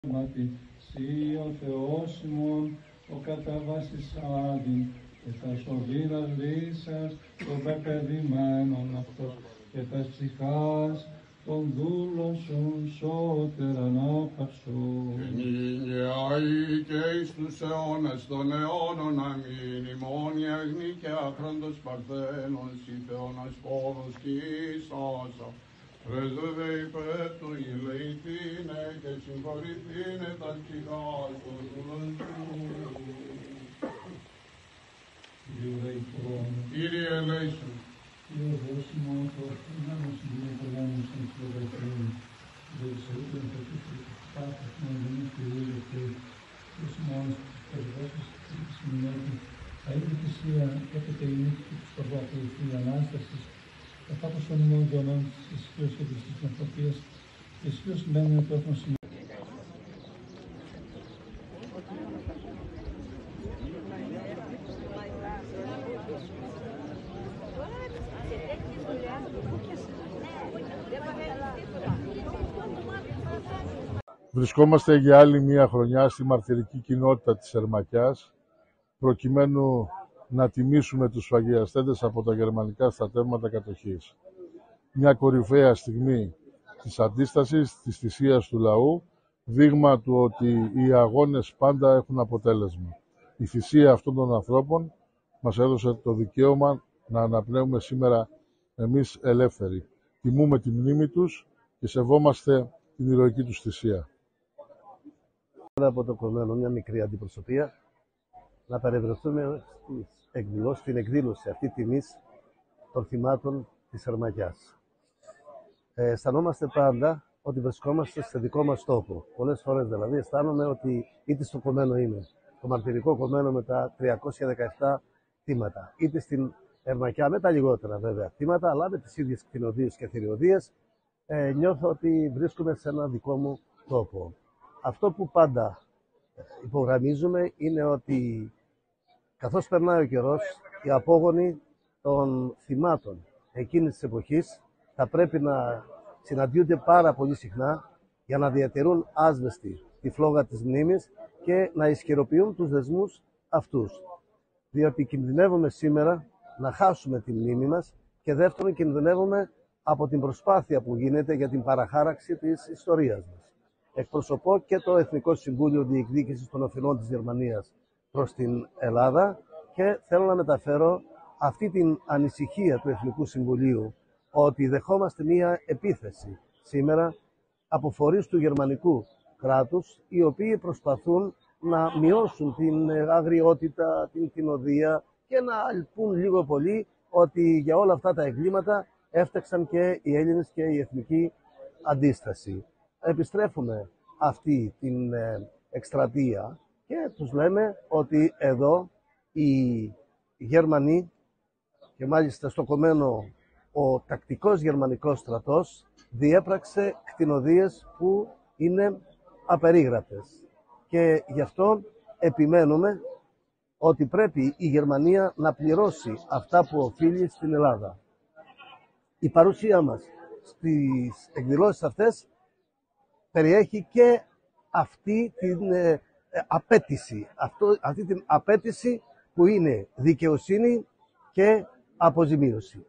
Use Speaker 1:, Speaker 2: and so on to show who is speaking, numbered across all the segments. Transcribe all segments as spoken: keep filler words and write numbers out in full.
Speaker 1: Συ ο Θεός ημών, ο κατά βάσης άδειν, και τα σωδίνας λύσας των πεπαιδημένων αυτός, και τα ψυχάς των δούλων σου σώτεραν άπαυσον.
Speaker 2: Γεννήγαιοι και εις τους αιώνας των αιώνων αμήν, ημών η αγνή και άχραντος παρθένων, σοι Θεώνας πόδος κι ίσασα. Πρέσβευε υπέρ του ηλεηθήνε και συγχωρηθήνε τα ψυχάς των δούλων σου. Κύριε ελέησον.
Speaker 1: Κύριε δώσιμο, το φινάμος είναι πολέμος των φλογαθρών, δεν σε ούτε εμφωτίθει πάθος να δίνει τη ρίζα και τους μόνος της δόσης της μηνέτου. Θα είναι θυσία έπεται η νύχτη του στοβά του η Ανάστασης, καθάπως των ημών δονών της ισχύως και της ναυτοπίας, και ισχύως μένουν το έχουν συνέχεια.
Speaker 3: Βρισκόμαστε για άλλη μία χρονιά στη μαρτυρική κοινότητα της Ερμακιάς, προκειμένου να τιμήσουμε τους σφαγιαστέντες από τα γερμανικά στρατεύματα κατοχής. Μια κορυφαία στιγμή της αντίστασης, της θυσίας του λαού, δείγμα του ότι οι αγώνες πάντα έχουν αποτέλεσμα. Η θυσία αυτών των ανθρώπων μας έδωσε το δικαίωμα να αναπνέουμε σήμερα εμείς ελεύθεροι. Τιμούμε τη μνήμη τους και σεβόμαστε την ηρωική τους θυσία.
Speaker 4: Από το κομμένο, μια μικρή αντιπροσωπεία, να παρευρεθούμε στην εκδήλωση αυτή τιμής των θυμάτων της Ερμακιάς. Ε, αισθανόμαστε πάντα ότι βρισκόμαστε σε δικό μας τόπο. Πολλές φορές δηλαδή αισθάνομαι ότι είτε στο κομμένο είμαι, το μαρτυρικό κομμένο με τα τριακόσια δεκαεπτά θύματα, είτε στην Ερμακιά με τα λιγότερα βέβαια θύματα, αλλά με τις ίδιες κτηνοδίες και θηριωδίες, ε, νιώθω ότι βρίσκομαι σε ένα δικό μου τόπο. Αυτό που πάντα υπογραμμίζουμε είναι ότι καθώς περνάει ο καιρός, οι απόγονοι των θυμάτων εκείνης της εποχής θα πρέπει να συναντιούνται πάρα πολύ συχνά για να διατηρούν άσβεστη τη φλόγα της μνήμης και να ισχυροποιούν τους δεσμούς αυτούς. Διότι κινδυνεύουμε σήμερα να χάσουμε τη μνήμη μας και δεύτερον κινδυνεύουμε από την προσπάθεια που γίνεται για την παραχάραξη της ιστορίας μας. Εκπροσωπώ και το Εθνικό Συμβούλιο Διεκδίκησης των Οφειλών της Γερμανίας προς την Ελλάδα και θέλω να μεταφέρω αυτή την ανησυχία του Εθνικού Συμβουλίου ότι δεχόμαστε μία επίθεση σήμερα από φορείς του γερμανικού κράτους οι οποίοι προσπαθούν να μειώσουν την αγριότητα, την κτηνοδία και να ελπούν λίγο πολύ ότι για όλα αυτά τα εγκλήματα έφταξαν και οι Έλληνες και η εθνική αντίσταση. Επιστρέφουμε αυτή την εκστρατεία και τους λέμε ότι εδώ οι Γερμανοί και μάλιστα στο κομμένο ο τακτικός γερμανικός στρατός διέπραξε κτηνοδίες που είναι απερίγραπτες και γι' αυτό επιμένουμε ότι πρέπει η Γερμανία να πληρώσει αυτά που οφείλει στην Ελλάδα. Η παρουσία μας στις εκδηλώσεις αυτές περιέχει και αυτή την ε, απέτηση, αυτό, αυτή την απέτηση που είναι δικαιοσύνη και αποζημίωση.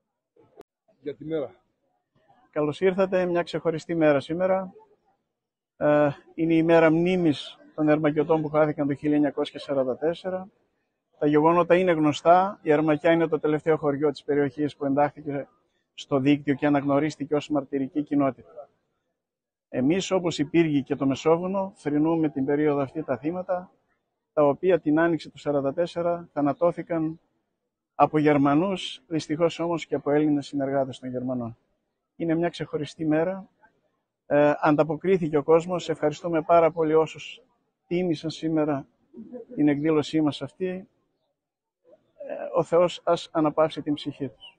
Speaker 3: Για τη μέρα.
Speaker 5: Καλώς ήρθατε, μια ξεχωριστή μέρα σήμερα. Ε, είναι η μέρα μνήμης των Ερμακιωτών που χάθηκαν το χίλια εννιακόσια σαράντα τέσσερα. Τα γεγονότα είναι γνωστά. Η Ερμακιά είναι το τελευταίο χωριό της περιοχής που εντάχθηκε στο δίκτυο και αναγνωρίστηκε ως μαρτυρική κοινότητα. Εμείς, όπως οι Πύργοι και το Μεσόβουνο, θρηνούμε την περίοδο αυτή τα θύματα, τα οποία την άνοιξη του χίλια εννιακόσια σαράντα τέσσερα θανατώθηκαν από Γερμανούς, δυστυχώς όμως και από Έλληνες συνεργάτες των Γερμανών. Είναι μια ξεχωριστή μέρα. Ε, ανταποκρίθηκε ο κόσμος. Ευχαριστούμε πάρα πολύ όσους τίμησαν σήμερα την εκδήλωσή μας αυτή. Ε, ο Θεός ας αναπαύσει την ψυχή τους.